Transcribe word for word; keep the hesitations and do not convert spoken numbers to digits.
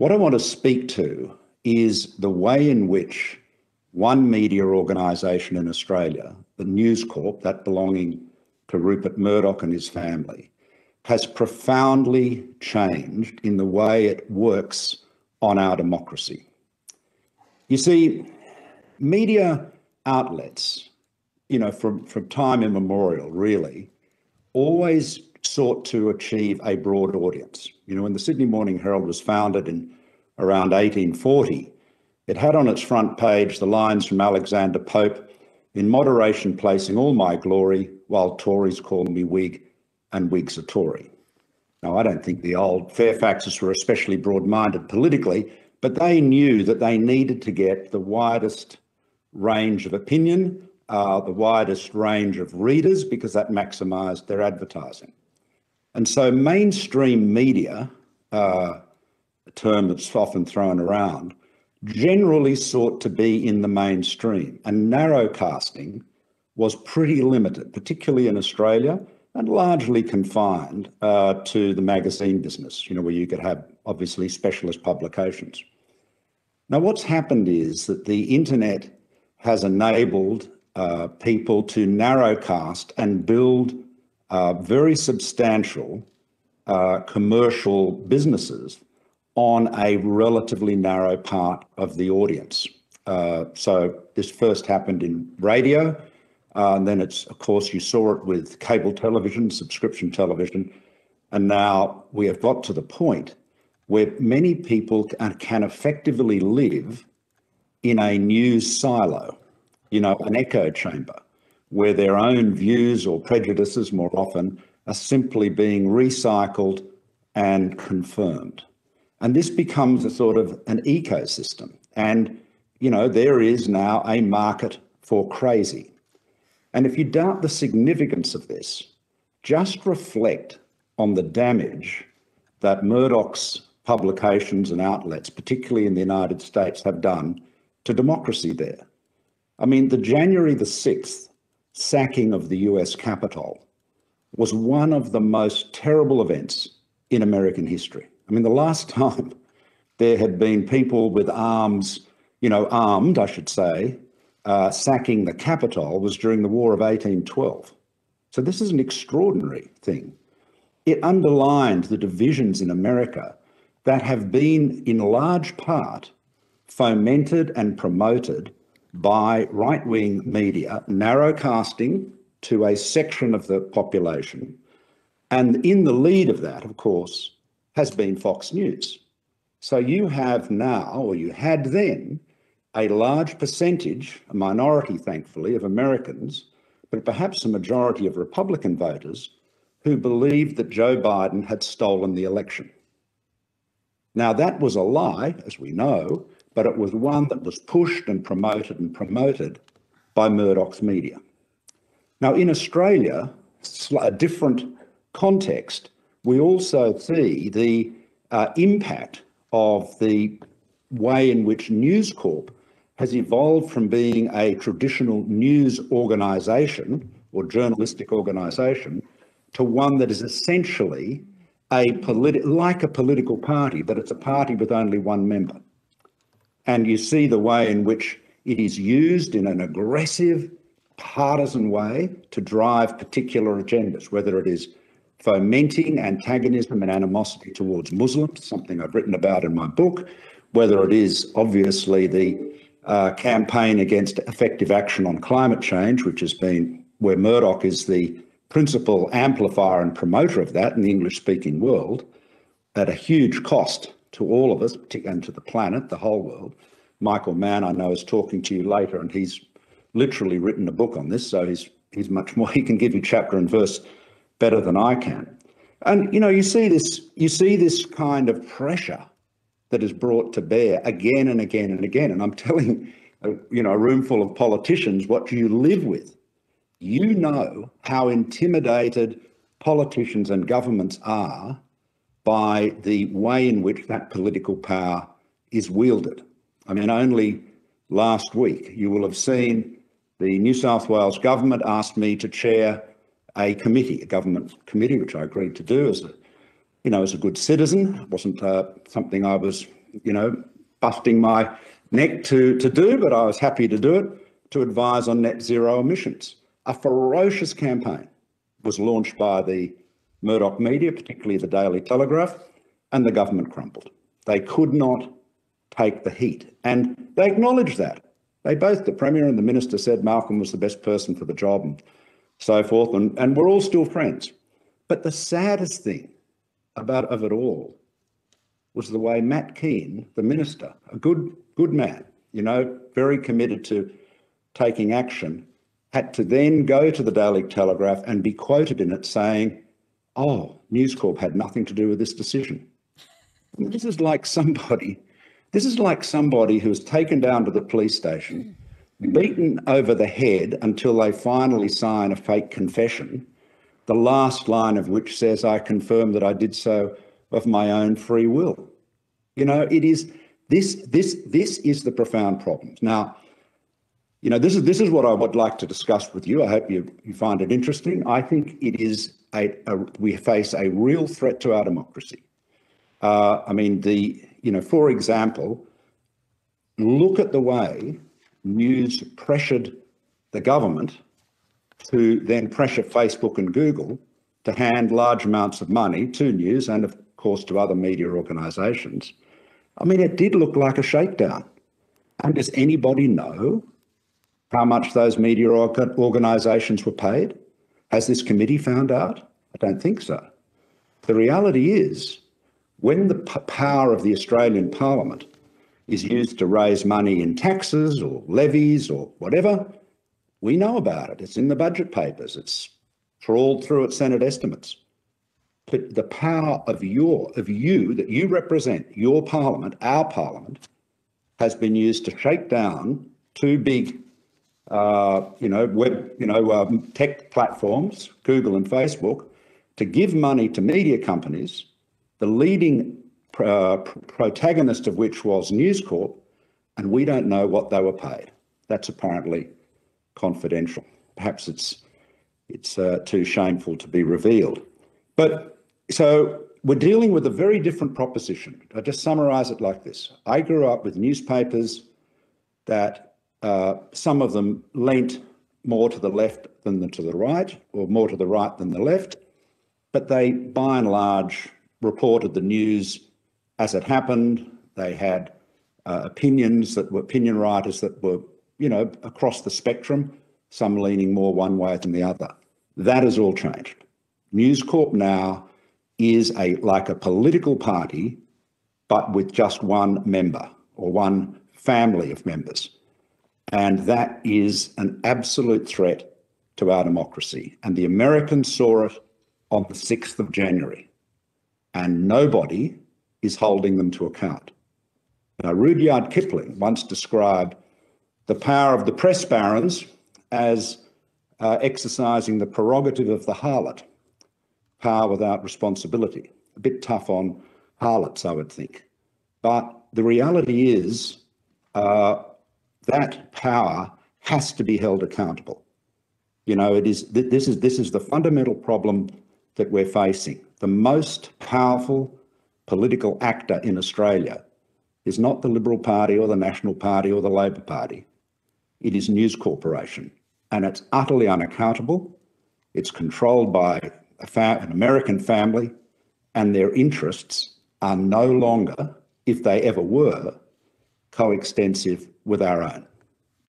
What I want to speak to is the way in which one media organisation in Australia, the NewsCorp, that belonging to Rupert Murdoch and his family, has profoundly changed in the way it works on our democracy. You see, media outlets, you know, from, from time immemorial, really, always sought to achieve a broad audience. You know, when the Sydney Morning Herald was founded in around eighteen forty, it had on its front page the lines from Alexander Pope, "In moderation placing all my glory, while Tories call me Whig and Whigs are Tory." Now, I don't think the old Fairfaxes were especially broad-minded politically, but they knew that they needed to get the widest range of opinion, uh, the widest range of readers, because that maximised their advertising. And so mainstream media, uh, a term that's often thrown around, generally sought to be in the mainstream, and narrowcasting was pretty limited, particularly in Australia, and largely confined uh, to the magazine business, you know, where you could have obviously specialist publications. Now, what's happened is that the internet has enabled uh, people to narrowcast and build uh, very substantial uh, commercial businesses on a relatively narrow part of the audience. Uh, so this first happened in radio, uh, and then it's, of course, you saw it with cable television, subscription television, and now we have got to the point where many people can, can effectively live in a news silo, you know, an echo chamber, where their own views or prejudices more often are simply being recycled and confirmed. And this becomes a sort of an ecosystem. And, you know, there is now a market for crazy. And if you doubt the significance of this, just reflect on the damage that Murdoch's publications and outlets, particularly in the United States, have done to democracy there. I mean, the January the sixth sacking of the U S Capitol was one of the most terrible events in American history. I mean, the last time there had been people with arms, you know, armed, I should say, uh, sacking the Capitol was during the War of eighteen twelve. So this is an extraordinary thing. It underlined the divisions in America that have been in large part fomented and promoted by right-wing media, narrowcasting to a section of the population. And in the lead of that, of course, has been Fox News. So you have now, or you had then, a large percentage, a minority, thankfully, of Americans, but perhaps a majority of Republican voters, who believed that Joe Biden had stolen the election. Now, that was a lie, as we know, but it was one that was pushed and promoted and promoted by Murdoch's media. Now, in Australia, a different context, we also see the uh, impact of the way in which NewsCorp has evolved from being a traditional news organisation or journalistic organisation to one that is essentially a politi- like a political party, but it's a party with only one member. And you see the way in which it is used in an aggressive, partisan way to drive particular agendas, whether it is fomenting antagonism and animosity towards Muslims, something I've written about in my book, whether it is obviously the uh, campaign against effective action on climate change, which has been where Murdoch is the principal amplifier and promoter of that in the English-speaking world, at a huge cost to all of us, and to the planet, the whole world. Michael Mann, I know, is talking to you later, and he's literally written a book on this, so he's he's much more, he can give you chapter and verse better than I can. And, you know, you see this, you see this kind of pressure that is brought to bear again and again and again. And I'm telling, you know, a room full of politicians what you live with. You know how intimidated politicians and governments are by the way in which that political power is wielded. I mean, only last week you will have seen the New South Wales government asked me to chair a committee, a government committee, which I agreed to do as a, you know, as a good citizen. It wasn't uh, something I was you know, busting my neck to, to do, but I was happy to do it, to advise on net zero emissions. A ferocious campaign was launched by the Murdoch media, particularly the Daily Telegraph, and the government crumbled. They could not take the heat, and they acknowledged that. They both, the Premier and the Minister, said Malcolm was the best person for the job and so forth, and, and we're all still friends. But the saddest thing about of it all was the way Matt Keane, the Minister, a good, good man, you know, very committed to taking action, had to then go to the Daily Telegraph and be quoted in it saying, oh, NewsCorp had nothing to do with this decision. And this is like somebody, this is like somebody who's taken down to the police station, beaten over the head until they finally sign a fake confession, the last line of which says, I confirm that I did so of my own free will. You know, it is, this, this, this is the profound problem. Now, you know, this is, this is what I would like to discuss with you. I hope you, you find it interesting. I think it is, a, a we face a real threat to our democracy. Uh, I mean, the, you know, for example, look at the way News pressured the government to then pressure Facebook and Google to hand large amounts of money to News and, of course, to other media organisations. I mean, it did look like a shakedown. And does anybody know how much those media organisations were paid? Has this committee found out? I don't think so. The reality is, when the p- power of the Australian Parliament is used to raise money in taxes or levies or whatever, we know about it. It's in the budget papers. It's trawled through at Senate estimates. But the power of your, of you, that you represent, your Parliament, our Parliament, has been used to shake down two big, uh, you know, web, you know, um, tech platforms, Google and Facebook, to give money to media companies, the leading uh, protagonist of which was NewsCorp, and we don't know what they were paid. That's apparently confidential. Perhaps it's it's uh, too shameful to be revealed. But so we're dealing with a very different proposition. I just summarise it like this. I grew up with newspapers that uh, some of them leant more to the left than the, to the right, or more to the right than the left, but they, by and large, reported the news as it happened. They had uh, opinions that were opinion writers that were, you know, across the spectrum, some leaning more one way than the other. That has all changed. NewsCorp now is a like a political party, but with just one member or one family of members. And that is an absolute threat to our democracy. And the Americans saw it on the sixth of January, and nobody is holding them to account. Now, Rudyard Kipling once described the power of the press barons as uh, exercising the prerogative of the harlot, power without responsibility. A bit tough on harlots, I would think. But the reality is uh, that power has to be held accountable. You know, it is, this is, this is the fundamental problem that we're facing. The most powerful political actor in Australia is not the Liberal Party or the National Party or the Labor Party. It is News Corporation, and it's utterly unaccountable. It's controlled by a fa- an American family, and their interests are no longer, if they ever were, coextensive with our own.